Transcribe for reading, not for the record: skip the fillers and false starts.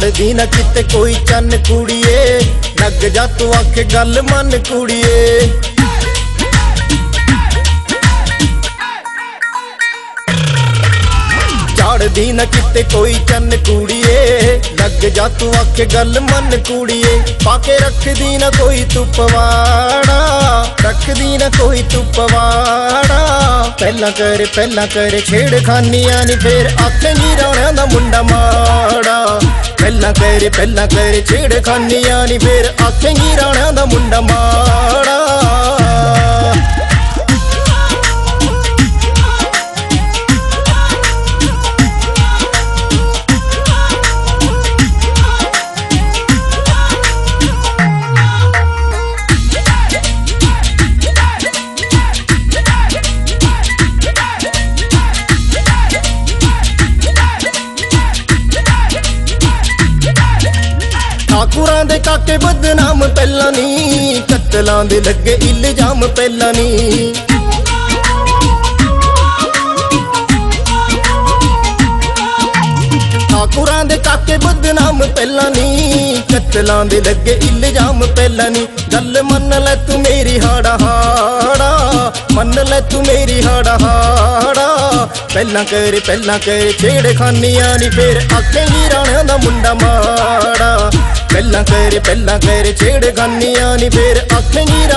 ਝਾੜਦੀ ਨਾ ਕਿਤੇ ਕੋਈ ਚੰਨ ਕੁੜੀਏ, ਲੱਗ ਜਾ ਤੂੰ ਆਖੇ ਗੱਲ ਮੰਨ ਕੁੜੀਏ। ਝਾੜਦੀ ਨਾ ਕਿਤੇ ਕੋਈ ਚੰਨ ਕੁੜੀਏ, ਲੱਗ ਜਾ ਤੂੰ ਆਖੇ ਗੱਲ ਮੰਨ ਕੁੜੀਏ। ਪਾ ਕੇ ਰੱਖਦੀ ਨਾ ਕੋਈ ਤੂੰ ਪਵਾੜਾ, ਰੱਖਦੀ ਨਾ ਕੋਈ ਤੂੰ ਪਵਾੜਾ। ਪਹਿਲਾਂ ਕਰ ਛੇੜਖਾਨੀਆਂ ਨੀ ਫੇਰ ਆਖੇਂਗੀ ਰਾਣਿਆਂ ਦਾ ਮੁੰਡਾ ਮਾੜਾ। ਪਹਿਲਾਂ ਕਰ ਛੇੜਖਾਨੀਆਂ ਨੀ ਫੇਰ ਆਖੇਂਗੀ ਰਾਣਿਆਂ ਦਾ ਮੁੰਡਾ ਮਾੜਾ। ठाकुरां दे काके बदनाम पहला नी, कत्लां दे लगे इल्जाम पहला नी। ठाकुरां दे काके बदनाम पहला नी, कत्लां दे लगे इल्जाम पहला नी। गल मन लै तू मेरी हाड़ा हाड़ा, मन लै तू मेरी हाड़ा हाड़ा। ਪਹਿਲਾਂ ਕਰ ਛੇੜਖਾਨੀਆਂ ਨੀ ਫੇਰ ਆਖੇਂਗੀ ਰਾਣਿਆਂ ਦਾ ਮੁੰਡਾ ਮਾੜਾ। ਪਹਿਲਾਂ ਕਰ ਛੇੜਖਾਨੀਆਂ ਨੀ ਫੇਰ ਆਖੇਂਗੀ